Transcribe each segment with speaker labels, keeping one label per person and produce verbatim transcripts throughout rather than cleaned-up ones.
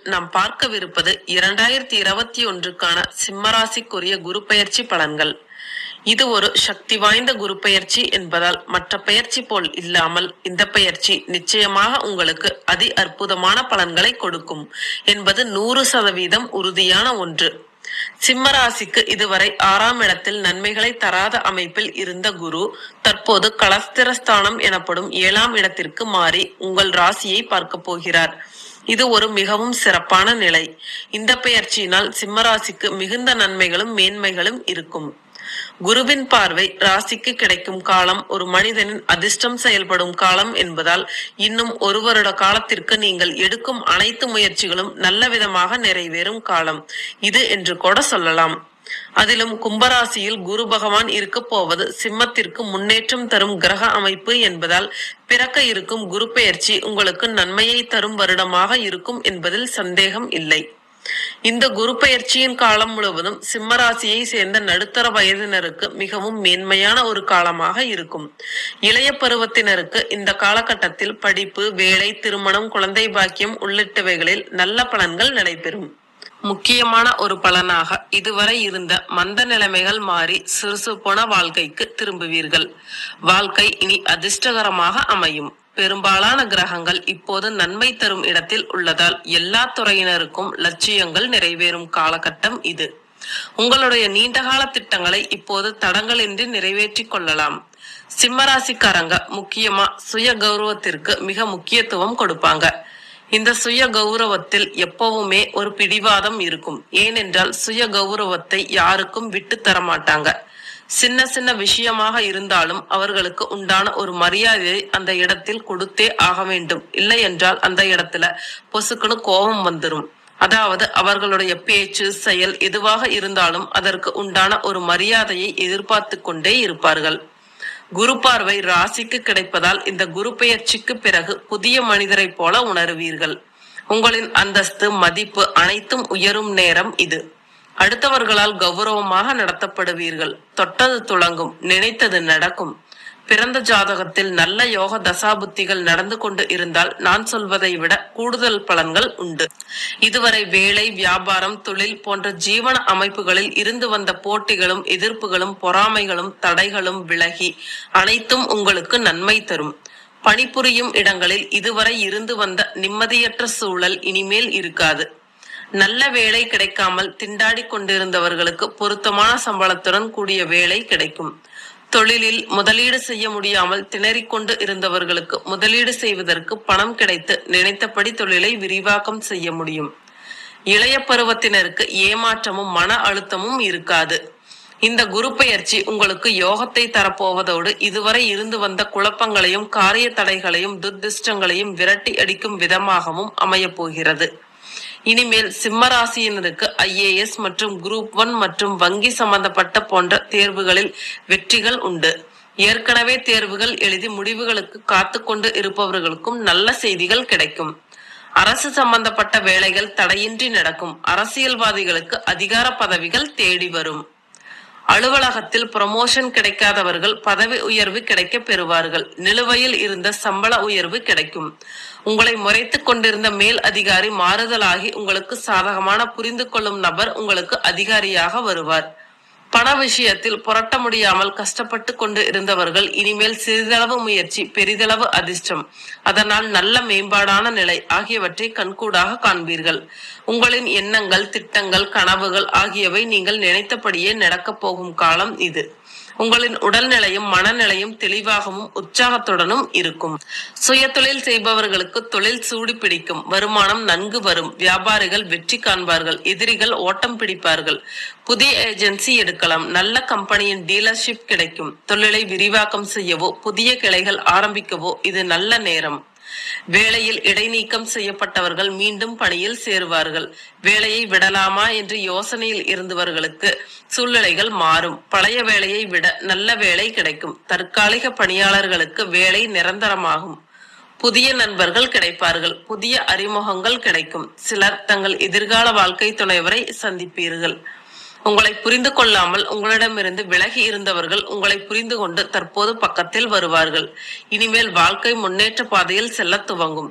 Speaker 1: நாம் பார்க்கவிருப்பது இரண்டாயிரத்தி இருபத்தி ஒன்றுக்கான சிம்மராசிக்குரிய குரு பெயர்ச்சி பலன்கள். இது ஒரு சக்தி வாய்ந்த குரு பெயர்ச்சி என்பதால் மற்ற பெயர்ச்சி போல் இல்லாமல் இந்த பெயர்ச்சி நிச்சயமாக உங்களுக்கு அதி அற்புதமான பலன்களை கொடுக்கும் என்பது நூறு சதவீதம் உறுதியான ஒன்று. சிம்மராசிக்கு இதுவரை ஆறாம் இடத்தில் நன்மைகளை தராத அமைப்பில் இருந்த குரு தற்போது கலஸ்திரஸ்தானம் எனப்படும் ஏழாம் இடத்திற்கு மாறி உங்கள் ராசியை பார்க்க போகிறார். இது ஒரு மிகவும் சிறப்பான நிலை. இந்த பெயர்ச்சியினால் சிம்மராசிக்கு மிகுந்த நன்மைகளும் மேன்மைகளும் இருக்கும். குருவின் பார்வை ராசிக்கு கிடைக்கும் காலம் ஒரு மனிதனின் அதிர்ஷ்டம் செயல்படும் காலம் என்பதால் இன்னும் ஒரு வருட காலத்திற்கு நீங்கள் எடுக்கும் அனைத்து முயற்சிகளும் நல்ல விதமாக நிறைவேறும் காலம் இது என்று கூட சொல்லலாம். அதிலும் கும்பராசியில் குரு பகவான் இருக்க போவது சிம்மத்திற்கு முன்னேற்றம் தரும் கிரக அமைப்பு என்பதால் பிறக்க இருக்கும் குரு பெயர்ச்சி உங்களுக்கு நன்மையை தரும் வருடமாக இருக்கும் என்பதில் சந்தேகம் இல்லை. இந்த குரு பெயர்ச்சியின் காலம் முழுவதும் சிம்மராசியை சேர்ந்த நடுத்தர வயதினருக்கு மிகவும் மேன்மையான ஒரு காலமாக இருக்கும். இளைய பருவத்தினருக்கு இந்த காலகட்டத்தில் படிப்பு, வேலை, திருமணம், குழந்தை பாக்கியம் உள்ளிட்டவைகளில் நல்ல பலன்கள் நடைபெறும். முக்கியமான ஒரு பலனாக இதுவரை இருந்த மந்த நிலைமைகள் மாறி சுறுசுறுப்பான வாழ்க்கைக்கு திரும்புவீர்கள். வாழ்க்கை இனி அதிர்ஷ்டகரமாக அமையும். பெரும்பாலான கிரகங்கள் இப்போது நன்மை தரும் இடத்தில் உள்ளதால் எல்லா துறையினருக்கும் லட்சியங்கள் நிறைவேறும் காலகட்டம் இது. உங்களுடைய நீண்டகால திட்டங்களை இப்போது தடங்களின்றி நிறைவேற்றி கொள்ளலாம். சிம்மராசிக்காரங்க முக்கியமா சுய கௌரவத்திற்கு மிக முக்கியத்துவம் கொடுப்பாங்க. இந்த சுய கௌரவத்தில் எப்பவுமே ஒரு பிடிவாதம் இருக்கும். ஏனென்றால் சுய கௌரவத்தை யாருக்கும் விட்டு தர மாட்டாங்க. சின்ன சின்ன விஷயமாக இருந்தாலும் அவர்களுக்கு உண்டான ஒரு மரியாதையை அந்த இடத்தில் கொடுத்தே ஆக வேண்டும். இல்லை என்றால் அந்த இடத்துல பொசுக்குன்னு கோபம் வந்துடும். அதாவது அவர்களுடைய பேச்சு, செயல் எதுவாக இருந்தாலும் அதற்கு உண்டான ஒரு மரியாதையை எதிர்பார்த்து கொண்டே இருப்பார்கள். குரு பார்வை ராசிக்கு கிடைப்பதால் இந்த குரு பெயர்ச்சிக்கு பிறகு புதிய மனிதரை போல உணர்வீர்கள். உங்களின் அந்தஸ்து, மதிப்பு அனைத்தும் உயரும் நேரம் இது. அடுத்தவர்களால் கௌரவமாக நடத்தப்படுவீர்கள். தொட்டது துளங்கும், நினைத்தது நடக்கும். பிறந்த ஜாதகத்தில் நல்ல யோக தசாபுத்திகள் நடந்து கொண்டு இருந்தால் நான் சொல்வதை விட கூடுதல் பலன்கள் உண்டு. இதுவரை வேலை, வியாபாரம், தொழில் போன்ற ஜீவன அமைப்புகளில் இருந்து வந்த போட்டிகளும், எதிர்ப்புகளும், பொறாமைகளும், தடைகளும் விலகி அனைத்தும் உங்களுக்கு நன்மை தரும். பணிபுரியும் இடங்களில் இதுவரை இருந்து வந்த நிம்மதியற்ற சூழல் இனிமேல் இருக்காது. நல்ல வேலை கிடைக்காமல் திண்டாடி கொண்டிருந்தவர்களுக்கு பொருத்தமான சம்பளத்துடன் கூடிய வேலை கிடைக்கும். தொழிலில் முதலீடு செய்ய முடியாமல் திணறிக்கொண்டு இருந்தவர்களுக்கு முதலீடு செய்வதற்கு பணம் கிடைத்து நினைத்தபடி தொழிலை விரிவாக்கம் செய்ய முடியும். இளைய பருவத்தினருக்கு ஏமாற்றமும் மன அழுத்தமும் இருக்காது. இந்த குரு பெயர்ச்சி உங்களுக்கு யோகத்தை தரப்போவதோடு இதுவரை இருந்து வந்த குழப்பங்களையும், காரிய தடைகளையும், துர்திஷ்டங்களையும் விரட்டி அடிக்கும் விதமாகவும் அமைய போகிறது. இனிமேல் சிம்மராசியினருக்கு ஐஏஎஸ் மற்றும் குரூப் ஒன் மற்றும் வங்கி சம்பந்தப்பட்ட போன்ற தேர்வுகளில் வெற்றிகள் உண்டு. ஏற்கனவே தேர்வுகள் எழுதி முடிவுகளுக்கு காத்து கொண்டு இருப்பவர்களுக்கும் நல்ல செய்திகள் கிடைக்கும். அரசு சம்பந்தப்பட்ட வேலைகள் தடையின்றி நடக்கும். அரசியல்வாதிகளுக்கு அதிகார பதவிகள் தேடி வரும். அலுவலகத்தில் ப்ரமோஷன் கிடைக்காதவர்கள் பதவி உயர்வு கிடைக்க பெறுவார்கள். நிலுவையில் இருந்த சம்பள உயர்வு கிடைக்கும். உங்களை முறைத்து கொண்டிருந்த மேல் அதிகாரி மாறுதலாகி உங்களுக்கு சாதகமான புரிந்து கொள்ளும் நபர் உங்களுக்கு அதிகாரியாக வருவார். பண விஷயத்தில் புரட்ட முடியாமல் கஷ்டப்பட்டு கொண்டு இருந்தவர்கள் இனிமேல் சிறிதளவு முயற்சி பெரிதளவு அதிர்ஷ்டம், அதனால் நல்ல மேம்பாடான நிலை ஆகியவற்றை கண்கூடாக காண்பீர்கள். உங்களின் எண்ணங்கள், திட்டங்கள், கனவுகள் ஆகியவை நீங்கள் நினைத்தபடியே நடக்கப் போகும் காலம் இது. உங்களின் உடல்நிலையும் மனநிலையும் தெளிவாகவும் உற்சாகத்துடனும் இருக்கும். சுய தொழில் செய்பவர்களுக்கு தொழில் சூடி பிடிக்கும். வருமானம் நன்கு வரும். வியாபாரிகள் வெற்றி காண்பார்கள். எதிரிகள் ஓட்டம் பிடிப்பார்கள். புதிய ஏஜென்சி எடுக்கலாம். நல்ல கம்பெனியின் டீலர்ஷிப் கிடைக்கும். தொழிலை விரிவாக்கம் செய்யவோ புதிய கிளைகள் ஆரம்பிக்கவோ இது நல்ல நேரம். வேலையில் இடைநீக்கம் செய்யப்பட்டவர்கள் மீண்டும் பணியில் சேருவார்கள். வேலையை விடலாமா என்று யோசனையில் இருந்தவர்களுக்கு சூழ்நிலைகள் மாறும். பழைய வேலையை விட நல்ல வேலை கிடைக்கும். தற்காலிக பணியாளர்களுக்கு வேலை நிரந்தரமாகும். புதிய நண்பர்கள் கிடைப்பார்கள். புதிய அறிமுகங்கள் கிடைக்கும். சிலர் தங்கள் எதிர்கால வாழ்க்கை துணைவரை சந்திப்பீர்கள். உங்களை புரிந்து கொள்ளாமல் உங்களிடமிருந்து விலகி இருந்தவர்கள் உங்களை புரிந்து கொண்டு தற்போது பக்கத்தில் வருவார்கள். இனிமேல் வாழ்க்கை முன்னேற்ற பாதையில் செல்ல துவங்கும்.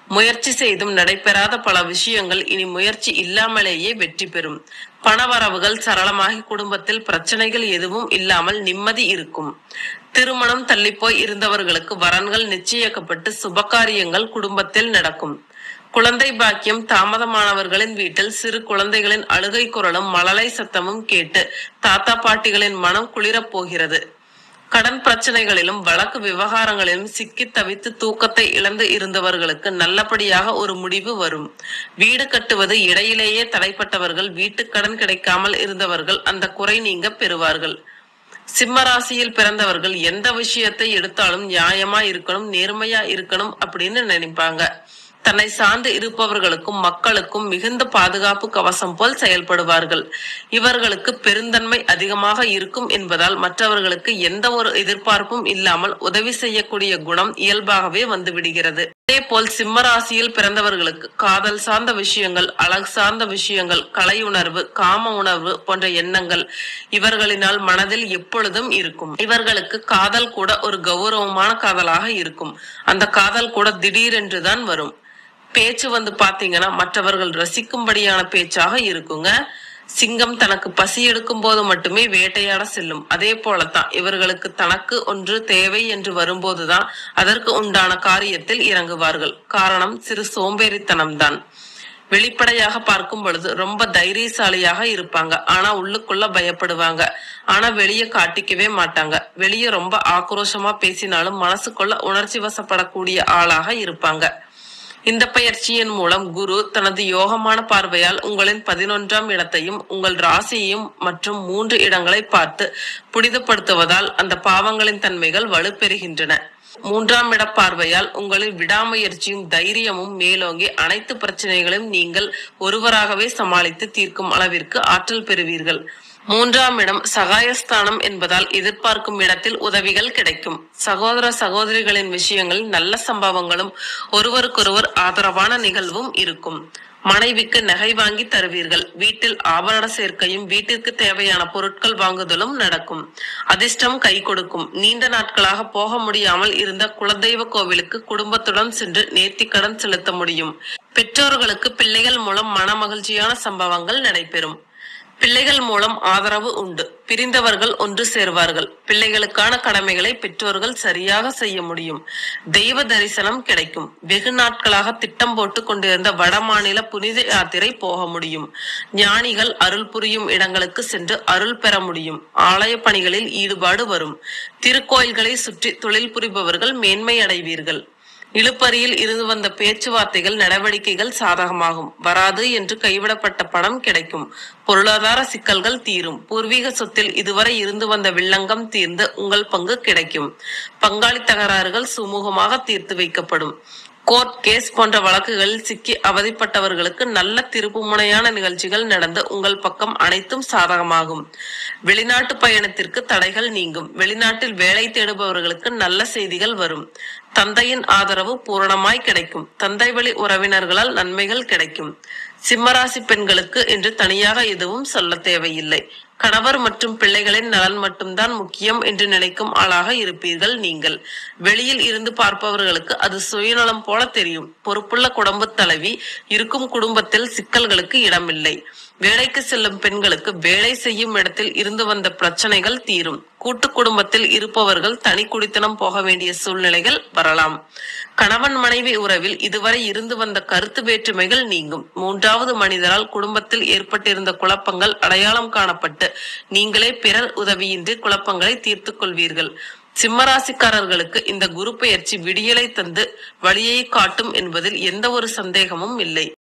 Speaker 1: முயற்சி செய்தும் நடைபெறாத பல விஷயங்கள் இனி முயற்சி இல்லாமலேயே வெற்றி பெறும். பணவரவுகள் சரளமாகி குடும்பத்தில் பிரச்சனைகள் எதுவும் இல்லாமல் நிம்மதி இருக்கும். திருமணம் தள்ளிப்போய் இருந்தவர்களுக்கு வரன்கள் நிச்சயிக்கப்பட்டு சுபகாரியங்கள் குடும்பத்தில் நடக்கும். குழந்தை பாக்கியம் தாமதமானவர்களின் வீட்டில் சிறு குழந்தைகளின் அழுகை குரலும் மழலை சத்தமும் கேட்டு தாத்தா பாட்டிகளின் மனம் குளிரப் போகிறது. கடன் பிரச்சனைகளிலும் வழக்கு விவகாரங்களிலும் சிக்கி தவித்து தூக்கத்தை இழந்து இருந்தவர்களுக்கு நல்லபடியாக ஒரு முடிவு வரும். வீடு கட்டுவது இடையிலேயே தடைப்பட்டவர்கள், வீட்டு கடன் கிடைக்காமல் இருந்தவர்கள் அந்த குறை நீங்க பெறுவார்கள். சிம்ம ராசியில் பிறந்தவர்கள் எந்த விஷயத்தை எடுத்தாலும் நியாயமா இருக்கணும், நேர்மையா இருக்கணும் அப்படின்னு நினைப்பாங்க. தன்னை சார்ந்து இருப்பவர்களுக்கும் மக்களுக்கும் மிகுந்த பாதுகாப்பு கவசம் போல் செயல்படுவார்கள். இவர்களுக்கு பெருந்தன்மை அதிகமாக இருக்கும் என்பதால் மற்றவர்களுக்கு எந்த ஒரு எதிர்பார்ப்பும் இல்லாமல் உதவி செய்யக்கூடிய குணம் இயல்பாகவே வந்து விடுகிறது. அதே போல் சிம்ம ராசியில் பிறந்தவர்களுக்கு காதல் சார்ந்த விஷயங்கள், அழகு சார்ந்த விஷயங்கள், கலை உணர்வு, காம உணர்வு போன்ற எண்ணங்கள் இவர்களினால் மனதில் எப்பொழுதும் இருக்கும். இவர்களுக்கு காதல் கூட ஒரு கௌரவமான காதலாக இருக்கும். அந்த காதல் கூட திடீரென்றுதான் வரும். பேச்சு வந்து பாத்தீங்கன்னா மற்றவர்கள் ரசிக்கும்படியான பேச்சாக இருக்குங்க. சிங்கம் தனக்கு பசி எடுக்கும் போது மட்டுமே வேட்டையாட செல்லும். அதே போலத்தான் இவர்களுக்கு தனக்கு ஒன்று தேவை என்று வரும்போதுதான் அதற்கு உண்டான காரியத்தில் இறங்குவார்கள். காரணம் சிறு சோம்பேறித்தனம்தான். வெளிப்படையாக பார்க்கும் பொழுது ரொம்ப தைரியசாலியாக இருப்பாங்க. ஆனா உள்ளுக்குள்ள பயப்படுவாங்க. ஆனா வெளியே காட்டிக்கவே மாட்டாங்க. வெளியே ரொம்ப ஆக்ரோஷமா பேசினாலும் மனசுக்குள்ள உணர்ச்சி வசப்படக்கூடிய ஆளாக இருப்பாங்க. இந்த பயிற்சியின் மூலம் குரு தனது யோகமான பார்வையால் உங்களின் பதினொன்றாம் இடத்தையும் உங்கள் ராசியையும் மற்றும் மூன்று இடங்களை பார்த்து புனிதப்படுத்துவதால் அந்த பாவங்களின் தன்மைகள் வலுப்பெறுகின்றன. மூன்றாம் இட பார்வையால் உங்களின் விடாமுயற்சியும் தைரியமும் மேலோங்கி அனைத்து பிரச்சனைகளையும் நீங்கள் ஒருவராகவே சமாளித்து தீர்க்கும் அளவிற்கு ஆற்றல் பெறுவீர்கள். மூன்றாம் இடம் சகாயஸ்தானம் என்பதால் எதிர்பார்க்கும் இடத்தில் உதவிகள் கிடைக்கும். சகோதர சகோதரிகளின் விஷயங்களில் நல்ல சம்பவங்களும் ஒருவருக்கொருவர் ஆதரவான நிகழ்வும் இருக்கும். மனைவிக்கு நகை வாங்கி தருவீர்கள். வீட்டில் ஆபரண சேர்க்கையும் வீட்டிற்கு தேவையான பொருட்கள் வாங்குதலும் நடக்கும். அதிர்ஷ்டம் கை கொடுக்கும். நீண்ட நாட்களாக போக முடியாமல் இருந்த குலதெய்வ கோவிலுக்கு குடும்பத்துடன் சென்று நேர்த்திக்கடன் செலுத்த முடியும். பெற்றோர்களுக்கு பிள்ளைகள் மூலம் மன மகிழ்ச்சியான சம்பவங்கள் நடைபெறும். பிள்ளைகள் மூலம் ஆதரவு உண்டு. பிரிந்தவர்கள் ஒன்று சேர்வார்கள். பிள்ளைகளுக்கான கடமைகளை பெற்றோர்கள் சரியாக செய்ய முடியும். தெய்வ தரிசனம் கிடைக்கும். வெகு நாட்களாக திட்டம் போட்டு கொண்டிருந்த வட மாநில புனித யாத்திரை போக முடியும். ஞானிகள் அருள் புரியும் இடங்களுக்கு சென்று அருள் பெற முடியும். ஆலய பணிகளில் ஈடுபாடு வரும். திருக்கோயில்களை சுற்றி தொழில் புரிபவர்கள் மேன்மை அடைவீர்கள். இழுப்பறியில் இருந்து வந்த பேச்சுவார்த்தைகள் நடவடிக்கைகள் சாதகமாகும். வராது என்று கைவிடப்பட்ட பணம் கிடைக்கும். பொருளாதார சிக்கல்கள் தீரும். பூர்வீக சொத்தில் இதுவரை இருந்து வந்த வில்லங்கம் தீர்ந்து உங்கள் பங்கு கிடைக்கும். பங்காளி தகராறுகள் சுமூகமாக தீர்த்து வைக்கப்படும். கோர்ட் கேஸ் போன்ற வழக்குகளில் சிக்கி அவதிப்பட்டவர்களுக்கு நல்ல திருப்பு முனையான நிகழ்ச்சிகள் நடந்து உங்கள் பக்கம் அனைத்தும் சாதகமாகும். வெளிநாட்டு பயணத்திற்கு தடைகள் நீங்கும். வெளிநாட்டில் வேலை தேடுபவர்களுக்கு நல்ல செய்திகள் வரும். தந்தையின் ஆதரவு பூரணமாய் கிடைக்கும். தந்தை வழி உறவினர்களால் நன்மைகள் கிடைக்கும். சிம்மராசி பெண்களுக்கு என்று தனியாக எதுவும் சொல்ல தேவையில்லை. கணவர் மற்றும் பிள்ளைகளின் நலன் மட்டும்தான் முக்கியம் என்று நினைக்கும் ஆளாக இருப்பீர்கள் நீங்கள். வெளியில் இருந்து பார்ப்பவர்களுக்கு அது சுயநலம் போல தெரியும். பொறுப்புள்ள குடும்ப தலைவி இருக்கும் குடும்பத்தில் சிக்கல்களுக்கு இடமில்லை. வேலைக்கு செல்லும் பெண்களுக்கு வேலை செய்யும் இடத்தில் இருந்து வந்த பிரச்சனைகள் தீரும். கூட்டு குடும்பத்தில் இருப்பவர்கள் தனி குடித்தனம் போக வேண்டிய சூழ்நிலைகள் வரலாம். கணவன் மனைவி உறவில் இதுவரை இருந்து வந்த கருத்து வேற்றுமைகள் நீங்கும். மூன்றாவது மனிதரால் குடும்பத்தில் ஏற்பட்டிருந்த குழப்பங்கள் அடையாளம் காணப்பட்டு நீங்களே பிறர் உதவியின்றி குழப்பங்களை தீர்த்து கொள்வீர்கள். சிம்மராசிக்காரர்களுக்கு இந்த குரு பெயர்ச்சி விடியலை தந்து வழியை காட்டும் என்பதில் எந்த ஒரு சந்தேகமும் இல்லை.